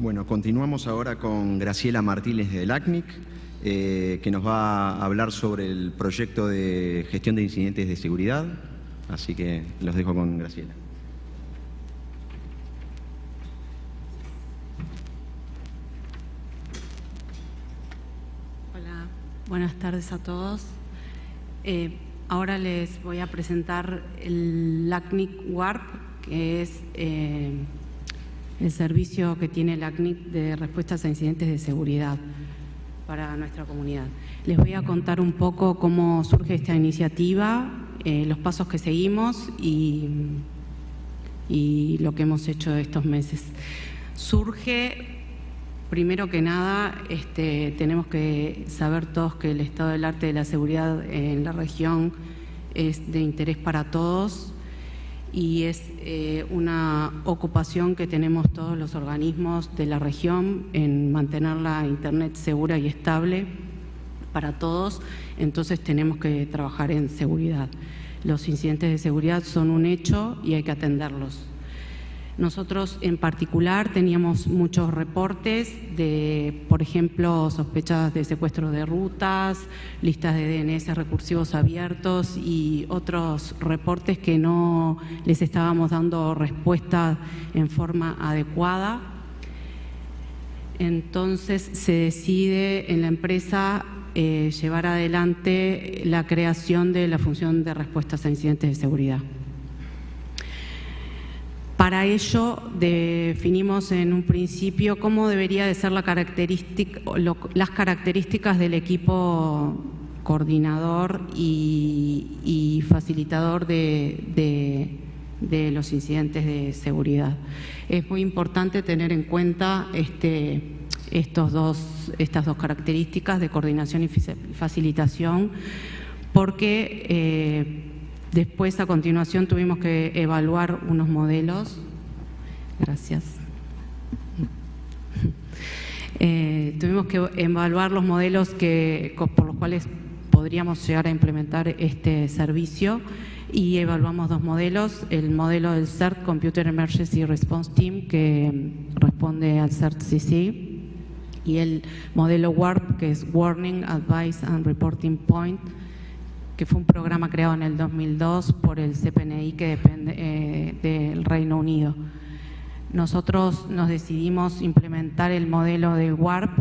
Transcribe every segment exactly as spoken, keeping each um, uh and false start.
Bueno, continuamos ahora con Graciela Martínez del A C N I C, eh, que nos va a hablar sobre el proyecto de gestión de incidentes de seguridad. Así que los dejo con Graciela. Hola, buenas tardes a todos. Eh, ahora les voy a presentar el A C N I C Warp, que es eh, el servicio que tiene el A C N I C de respuestas a incidentes de seguridad para nuestra comunidad. Les voy a contar un poco cómo surge esta iniciativa, eh, los pasos que seguimos y, y lo que hemos hecho estos meses. Surge, primero que nada, este, tenemos que saber todos que el estado del arte de la seguridad en la región es de interés para todos y es eh, una ocupación que tenemos todos los organismos de la región en mantener la Internet segura y estable para todos. Entonces tenemos que trabajar en seguridad. Los incidentes de seguridad son un hecho y hay que atenderlos. Nosotros en particular teníamos muchos reportes de, por ejemplo, sospechas de secuestro de rutas, listas de D N S recursivos abiertos y otros reportes que no les estábamos dando respuesta en forma adecuada. Entonces se decide en la empresa eh, llevar adelante la creación de la función de respuestas a incidentes de seguridad. Para ello definimos en un principio cómo debería de ser la característica, lo, las características del equipo coordinador y, y facilitador de, de, de los incidentes de seguridad. Es muy importante tener en cuenta este, estos dos, estas dos características de coordinación y facilitación, porque eh, después, a continuación, tuvimos que evaluar unos modelos. Gracias. Eh, tuvimos que evaluar los modelos que, por los cuales podríamos llegar a implementar este servicio y evaluamos dos modelos. El modelo del C E R T, Computer Emergency Response Team, que responde al C E R T C C, y el modelo WARP, que es Warning, Advice and Reporting Point, que fue un programa creado en el dos mil dos por el C P N I, que depende eh, del Reino Unido. Nosotros nos decidimos implementar el modelo del WARP,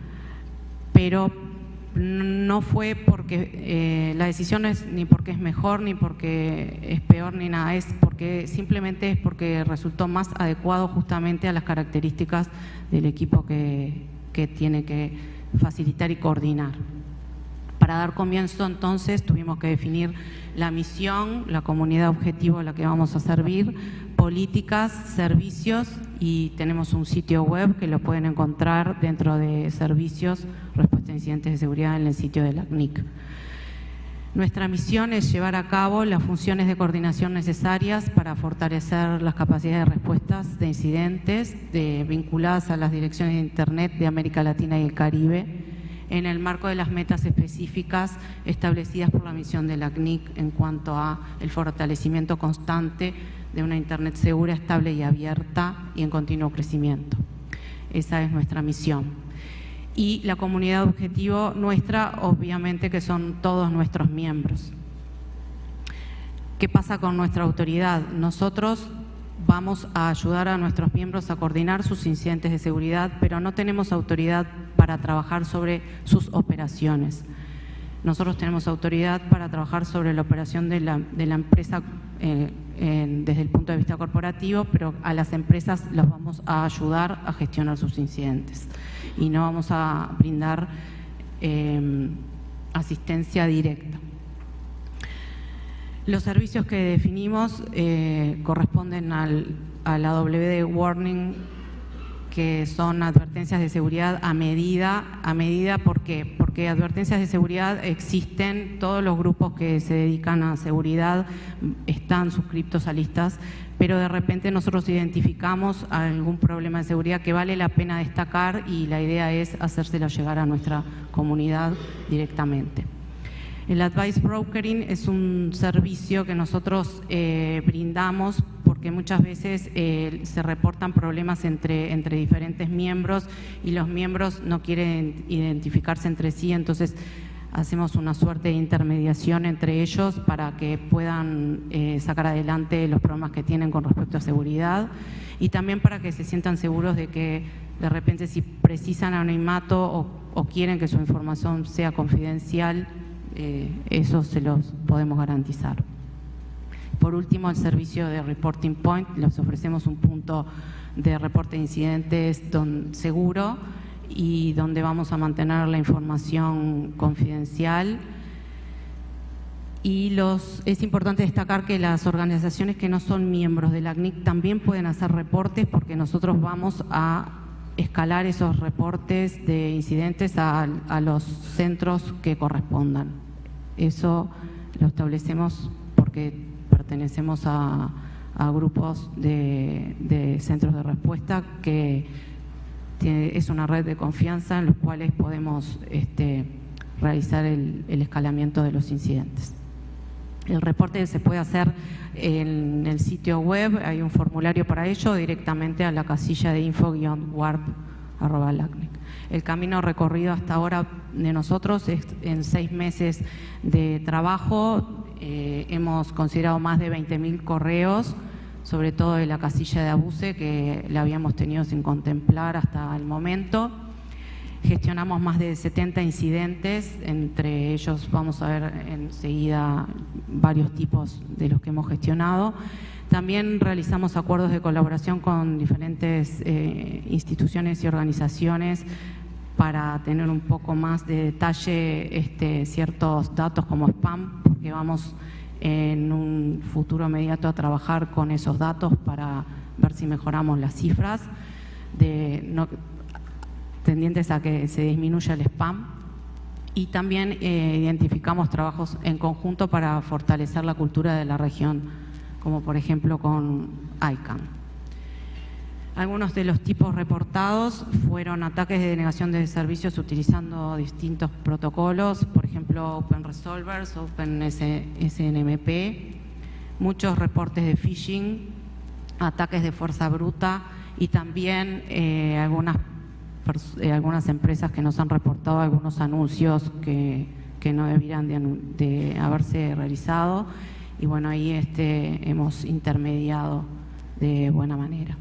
pero no fue porque eh, la decisión es ni porque es mejor, ni porque es peor, ni nada, es porque simplemente es porque resultó más adecuado justamente a las características del equipo que, que tiene que facilitar y coordinar. Para dar comienzo, entonces, tuvimos que definir la misión, la comunidad objetivo a la que vamos a servir, políticas, servicios, y tenemos un sitio web que lo pueden encontrar dentro de servicios, respuesta a incidentes de seguridad en el sitio de la A C N I C. Nuestra misión es llevar a cabo las funciones de coordinación necesarias para fortalecer las capacidades de respuestas de incidentes de, vinculadas a las direcciones de Internet de América Latina y el Caribe, en el marco de las metas específicas establecidas por la misión de la A C N I C en cuanto a el fortalecimiento constante de una Internet segura, estable y abierta y en continuo crecimiento. Esa es nuestra misión. Y la comunidad objetivo nuestra, obviamente, que son todos nuestros miembros. ¿Qué pasa con nuestra autoridad? Nosotros vamos a ayudar a nuestros miembros a coordinar sus incidentes de seguridad, pero no tenemos autoridad para trabajar sobre sus operaciones. Nosotros tenemos autoridad para trabajar sobre la operación de la, de la empresa eh, en, desde el punto de vista corporativo, pero a las empresas las vamos a ayudar a gestionar sus incidentes y no vamos a brindar eh, asistencia directa. Los servicios que definimos eh, corresponden al, a la W D Warning, que son advertencias de seguridad a medida. ¿A medida por qué? Porque advertencias de seguridad existen, todos los grupos que se dedican a seguridad están suscriptos a listas, pero de repente nosotros identificamos algún problema de seguridad que vale la pena destacar y la idea es hacérselo llegar a nuestra comunidad directamente. El Advice Brokering es un servicio que nosotros eh, brindamos por porque muchas veces eh, se reportan problemas entre, entre diferentes miembros y los miembros no quieren identificarse entre sí, entonces hacemos una suerte de intermediación entre ellos para que puedan eh, sacar adelante los problemas que tienen con respecto a seguridad y también para que se sientan seguros de que de repente si precisan anonimato o, o quieren que su información sea confidencial, eh, eso se los podemos garantizar. Por último, el servicio de Reporting Point, les ofrecemos un punto de reporte de incidentes don, seguro y donde vamos a mantener la información confidencial. Y los, es importante destacar que las organizaciones que no son miembros de la C N I C también pueden hacer reportes porque nosotros vamos a escalar esos reportes de incidentes a, a los centros que correspondan. Eso lo establecemos porque pertenecemos a, a grupos de, de centros de respuesta que tiene, es una red de confianza en los cuales podemos este, realizar el, el escalamiento de los incidentes. El reporte se puede hacer en el sitio web, hay un formulario para ello, directamente a la casilla de info guion warp arroba lacnic. El camino recorrido hasta ahora de nosotros es en seis meses de trabajo. Eh, hemos considerado más de veinte mil correos, sobre todo de la casilla de ABUCE, que la habíamos tenido sin contemplar hasta el momento. Gestionamos más de setenta incidentes, entre ellos vamos a ver enseguida varios tipos de los que hemos gestionado. También realizamos acuerdos de colaboración con diferentes eh, instituciones y organizaciones para tener un poco más de detalle este, ciertos datos como spam, porque vamos en un futuro inmediato a trabajar con esos datos para ver si mejoramos las cifras, de, no, tendientes a que se disminuya el spam. Y también eh, identificamos trabajos en conjunto para fortalecer la cultura de la región, como por ejemplo con I C A N. Algunos de los tipos reportados fueron ataques de denegación de servicios utilizando distintos protocolos, por ejemplo Open Resolvers, Open S N M P, muchos reportes de phishing, ataques de fuerza bruta y también eh, algunas, eh, algunas empresas que nos han reportado algunos anuncios que, que no debieran de, de haberse realizado y bueno, ahí este, hemos intermediado de buena manera.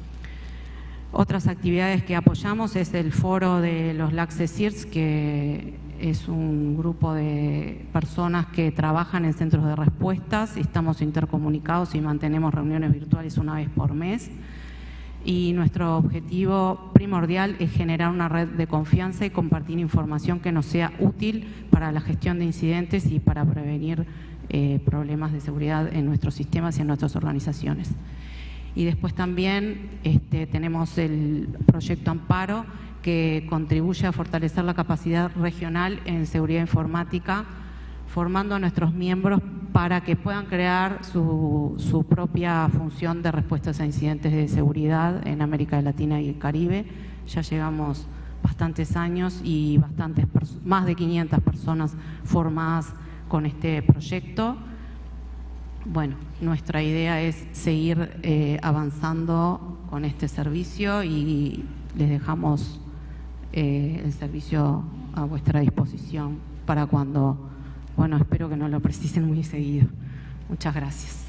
Otras actividades que apoyamos es el foro de los LACSECIRS, que es un grupo de personas que trabajan en centros de respuestas. Estamos intercomunicados y mantenemos reuniones virtuales una vez por mes. Y nuestro objetivo primordial es generar una red de confianza y compartir información que nos sea útil para la gestión de incidentes y para prevenir eh, problemas de seguridad en nuestros sistemas y en nuestras organizaciones. Y después también este, tenemos el proyecto Amparo, que contribuye a fortalecer la capacidad regional en seguridad informática, formando a nuestros miembros para que puedan crear su, su propia función de respuestas a incidentes de seguridad en América Latina y el Caribe. Ya llevamos bastantes años y bastantes, más de quinientas personas formadas con este proyecto. Bueno, nuestra idea es seguir eh, avanzando con este servicio y les dejamos eh, el servicio a vuestra disposición para cuando, bueno, espero que no lo precisen muy seguido. Muchas gracias.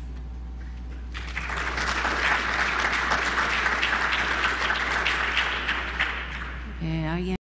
Eh, ¿alguien?